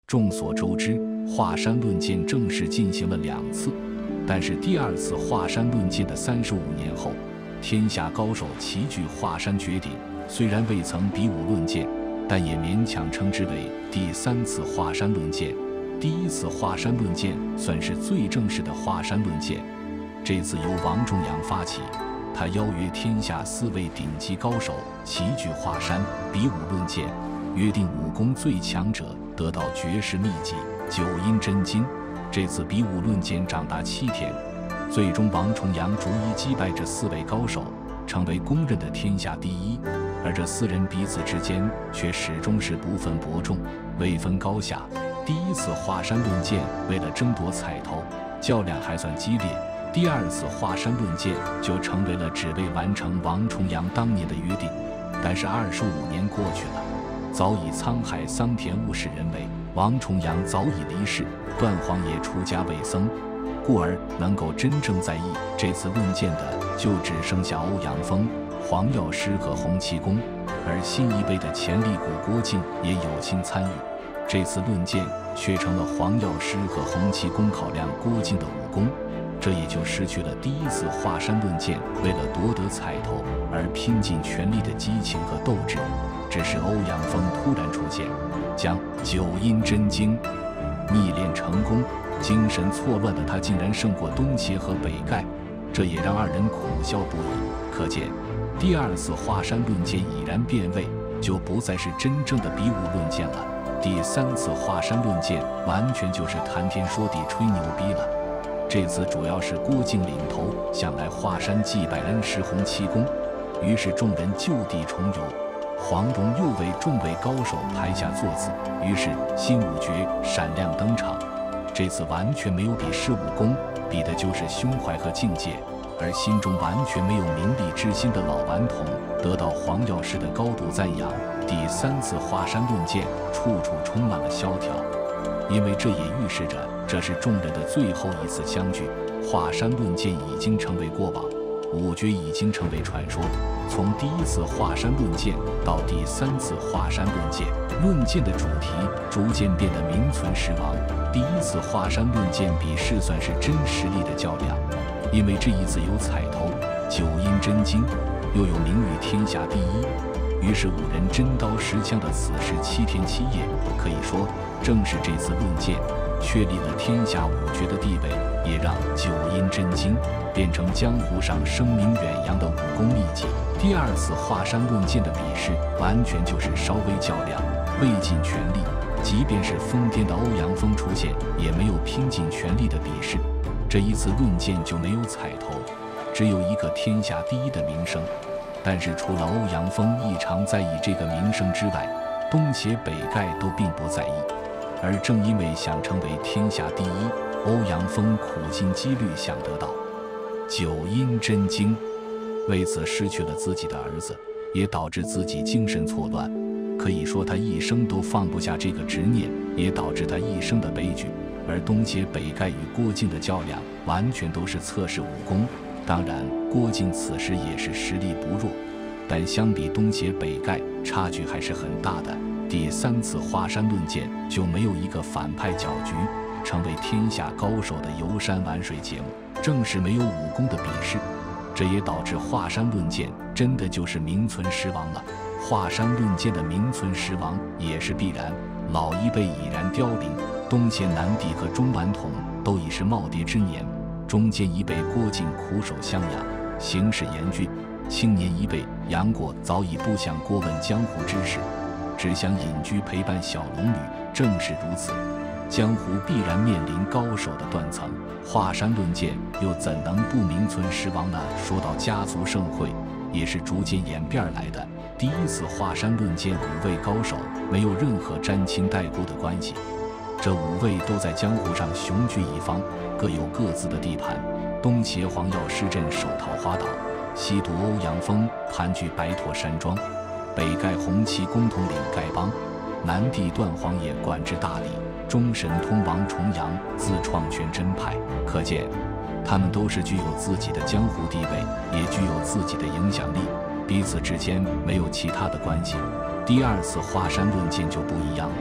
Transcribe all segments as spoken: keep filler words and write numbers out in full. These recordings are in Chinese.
众所周知，华山论剑正式进行了两次，但是第二次华山论剑的三十五年后，天下高手齐聚华山绝顶，虽然未曾比武论剑，但也勉强称之为第三次华山论剑。第一次华山论剑算是最正式的华山论剑，这次由王重阳发起，他邀约天下四位顶级高手齐聚华山比武论剑，约定武功最强者得到绝世秘籍九阴真经。这次比武论剑长达七天，最终王重阳逐一击败这四位高手，成为公认的天下第一。而这四人彼此之间却始终是不分伯仲，未分高下。第一次华山论剑为了争夺彩头，较量还算激烈，第二次华山论剑就成为了只为完成王重阳当年的约定。但是二十五年过去了，早已沧海桑田物是人为，王重阳早已离世，段皇也出家为僧，故而能够真正在意这次论剑的就只剩下欧阳锋、黄药师和洪七公，而新一辈的潜力股郭靖也有心参与。这次论剑却成了黄药师和洪七公考量郭靖的武功，这也就失去了第一次华山论剑为了夺得彩头而拼尽全力的激情和斗志。只是欧阳锋突然出现，将九阴真经逆练成功，精神错乱的他竟然胜过东邪和北丐，这也让二人苦笑不已。可见第二次华山论剑已然变味，就不再是真正的比武论剑了。第三次华山论剑完全就是谈天说地吹牛逼了。这次主要是郭靖领头想来华山祭拜恩师洪七公，于是众人就地重游。黄蓉又为众位高手排下座次，于是新五绝闪亮登场。这次完全没有比试武功，比的就是胸怀和境界。而心中完全没有名利之心的老顽童得到黄药师的高度赞扬。第三次华山论剑处处充满了萧条，因为这也预示着这是众人的最后一次相聚。华山论剑已经成为过往，五绝已经成为传说。从第一次华山论剑到第三次华山论剑，论剑的主题逐渐变得名存实亡。第一次华山论剑比试算是真实力的较量，因为这一次有彩头、九阴真经，又有名誉天下第一，于是五人真刀实枪的此时七天七夜，可以说正是这次论剑确立了天下五绝的地位，也让九阴真经变成江湖上声名远扬的武功秘籍。第二次华山论剑的比试完全就是稍微较量，未尽全力，即便是疯癫的欧阳锋出现，也没有拼尽全力的比试。这一次论剑就没有彩头，只有一个天下第一的名声。但是除了欧阳锋异常在意这个名声之外，东邪北丐都并不在意。而正因为想成为天下第一，欧阳锋苦心积虑想得到九阴真经，为此失去了自己的儿子，也导致自己精神错乱。可以说他一生都放不下这个执念，也导致他一生的悲剧。而东邪北丐与郭靖的较量完全都是测试武功，当然郭靖此时也是实力不弱，但相比东邪北丐差距还是很大的。第三次华山论剑就没有一个反派搅局，成为天下高手的游山玩水节目，正是没有武功的比试。这也导致华山论剑真的就是名存实亡了。华山论剑的名存实亡也是必然，老一辈已然凋零，东邪南帝和钟顽童都已是耄耋之年，中间一辈郭靖苦守襄阳，形势严峻，青年一辈杨过早已不想过问江湖之事，只想隐居陪伴小龙女。正是如此，江湖必然面临高手的断层，华山论剑又怎能不名存实亡呢？说到家族盛会，也是逐渐演变而来的。第一次华山论剑，五位高手没有任何沾亲带故的关系，这五位都在江湖上雄踞一方，各有各自的地盘。东邪黄药师镇守桃花岛，西毒欧阳锋盘踞白驼山庄，北丐洪七公统领丐帮，南帝段皇也管制大理，中神通王重阳自创全真派。可见他们都是具有自己的江湖地位，也具有自己的影响力，彼此之间没有其他的关系。第二次华山论剑就不一样了，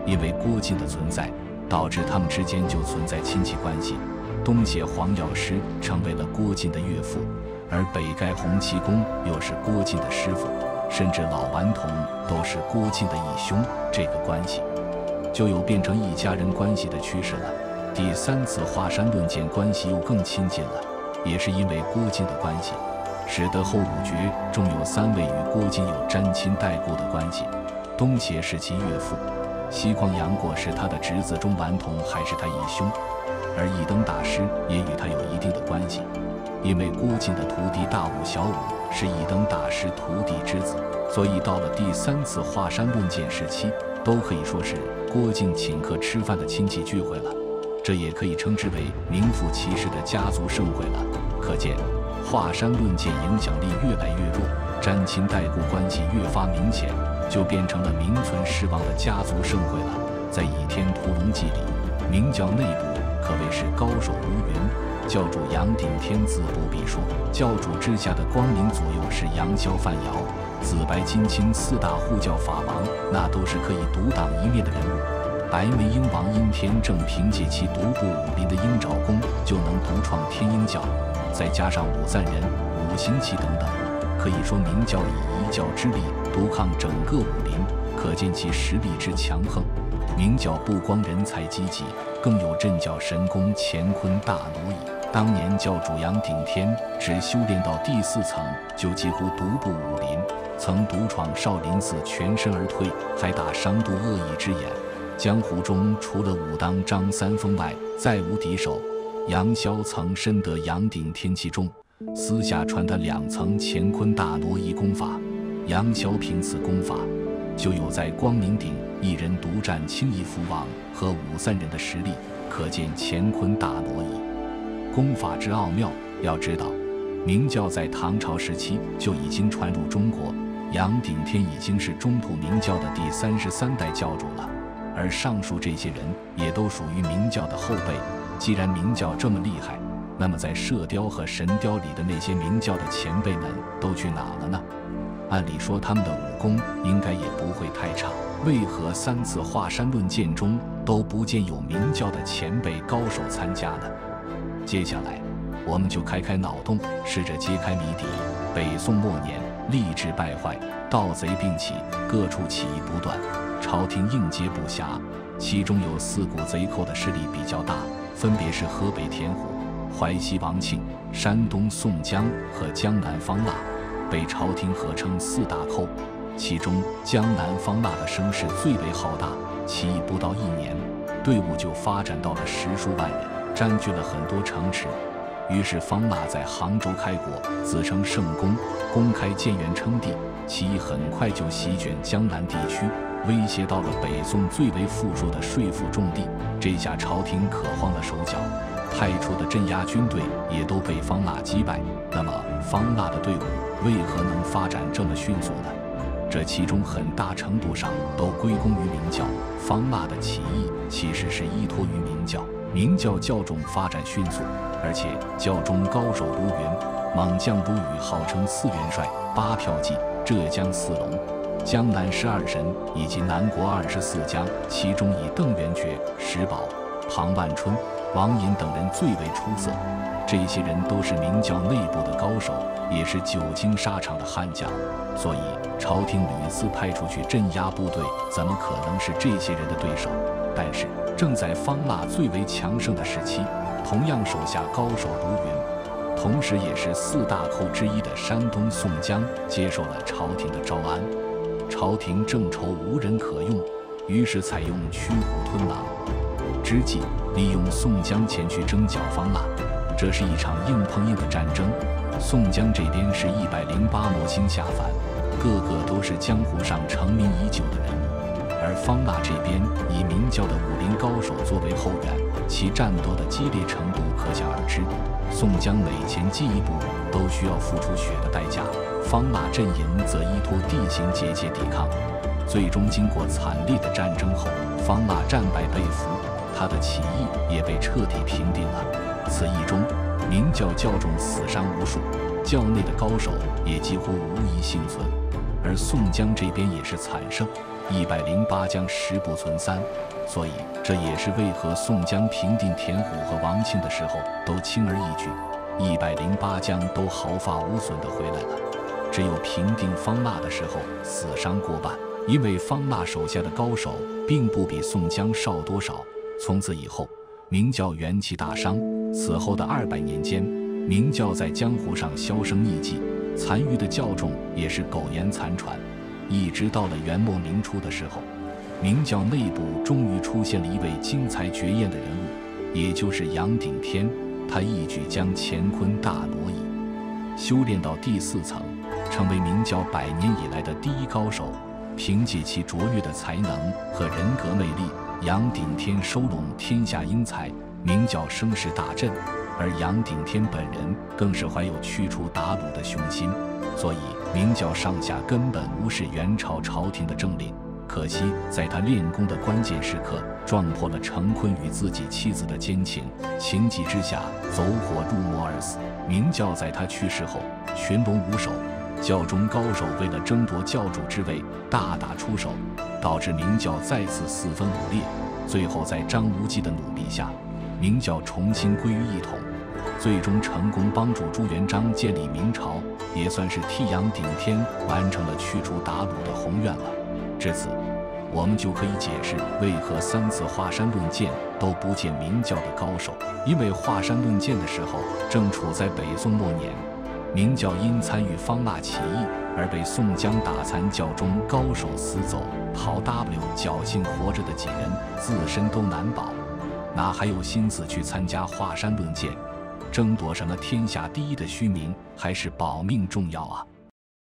因为郭靖的存在，导致他们之间就存在亲戚关系。东协黄药师成为了郭靖的岳父，而北盖洪七公又是郭靖的师傅，甚至老顽童都是郭靖的义兄，这个关系就有变成一家人关系的趋势了。第三次华山论剑关系又更亲近了，也是因为郭靖的关系，使得后五绝中有三位与郭靖有沾亲带故的关系。东协是其岳父，西旷杨过是他的侄子中顽童还是他义兄，而一灯大师也与他有一定的关系，因为郭靖的徒弟大武、小武是一灯大师徒弟之子，所以到了第三次华山论剑时期，都可以说是郭靖请客吃饭的亲戚聚会了，这也可以称之为名副其实的家族盛会了。可见华山论剑影响力越来越弱，沾亲带故关系越发明显，就变成了名存实亡的家族盛会了。在《倚天屠龙记》里，明教内部可谓是高手如云，教主杨顶天自不必说，教主之下的光明左右是杨逍、范瑶、紫白金青四大护教法王，那都是可以独当一面的人物。白眉鹰王阴天正凭借其独步武林的鹰爪功就能独创天鹰教，再加上五赞人、五行旗等等，可以说明教以一教之力独抗整个武林，可见其实力之强横。明教不光人才济济，更有镇教神功乾坤大挪移。当年教主杨顶天只修炼到第四层，就几乎独步武林，曾独闯少林寺全身而退，还打伤渡恶意之眼。江湖中除了武当张三丰外，再无敌手。杨逍曾深得杨顶天器重，私下传他两层乾坤大挪移功法。杨逍凭此功法，就有在光明顶一人独占青翼符网和五散人的实力，可见乾坤大挪移功法之奥妙。要知道，明教在唐朝时期就已经传入中国，杨顶天已经是中土明教的第三十三代教主了，而上述这些人也都属于明教的后辈。既然明教这么厉害，那么在射雕和神雕里的那些明教的前辈们都去哪了呢？按理说他们的武功应该也不会太差，为何三次华山论剑中都不见有明教的前辈高手参加呢？接下来我们就开开脑洞，试着揭开谜底。北宋末年，吏治败坏，盗贼并起，各处起义不断，朝廷应接不暇。其中有四股贼寇的势力比较大，分别是河北田虎、淮西王庆、山东宋江和江南方腊，被朝廷合称四大寇。其中江南方腊的声势最为浩大，起义不到一年，队伍就发展到了十数万人，占据了很多城池。于是方腊在杭州开国，自称圣公，公开建元称帝。起义很快就席卷江南地区，威胁到了北宋最为富庶的税赋重地。这下朝廷可慌了手脚，派出的镇压军队也都被方腊击败。那么方腊的队伍为何能发展这么迅速呢？这其中很大程度上都归功于明教。方腊的起义其实是依托于明教，明教教众发展迅速，而且教中高手如云，猛将如雨，号称四元帅、八骠骑、浙江四龙、江南十二神以及南国二十四将，其中以邓元觉、石宝、庞万春、王寅等人最为出色。这些人都是明教内部的高手，也是久经沙场的悍将，所以朝廷屡次派出去镇压部队，怎么可能是这些人的对手？但是正在方腊最为强盛的时期，同样手下高手如云，同时也是四大寇之一的山东宋江接受了朝廷的招安。朝廷正愁无人可用，于是采用驱虎吞狼之计，利用宋江前去征剿方腊。这是一场硬碰硬的战争。宋江这边是一百零八魔星下凡，个个都是江湖上成名已久的人物，而方腊这边以明教的武林高手作为后援，其战斗的激烈程度可想而知。宋江每前进一步都需要付出血的代价，方腊阵营则依托地形节节抵抗。最终经过惨烈的战争后，方腊战败被俘，他的起义也被彻底平定了。此役中，明教教众死伤无数，教内的高手也几乎无一幸存，而宋江这边也是惨胜。 一百零八将十不存三，所以这也是为何宋江平定田虎和王庆的时候都轻而易举，一百零八将都毫发无损地回来了。只有平定方腊的时候死伤过半，因为方腊手下的高手并不比宋江少多少。从此以后，明教元气大伤。此后的二百年间，明教在江湖上销声匿迹，残余的教众也是苟延残喘。一直到了元末明初的时候，明教内部终于出现了一位惊才绝艳的人物，也就是杨顶天。他一举将乾坤大挪移，修炼到第四层，成为明教百年以来的第一高手。凭借其卓越的才能和人格魅力，杨顶天收拢天下英才，明教声势大振。而杨顶天本人更是怀有驱除鞑虏的雄心，所以明教上下根本无视元朝朝廷的政令。可惜在他练功的关键时刻，撞破了成昆与自己妻子的奸情，情急之下走火入魔而死。明教在他去世后群龙无首，教中高手为了争夺教主之位大打出手，导致明教再次四分五裂。最后在张无忌的努力下，明教重新归于一统，最终成功帮助朱元璋建立明朝，也算是替杨顶天完成了驱除鞑虏的宏愿了。至此，我们就可以解释为何三次华山论剑都不见明教的高手，因为华山论剑的时候正处在北宋末年，明教因参与方腊起义而被宋江打残，教中高手死走，好 W 侥幸活着的几人自身都难保，哪还有心思去参加华山论剑？争夺什么天下第一的虚名，还是保命重要啊！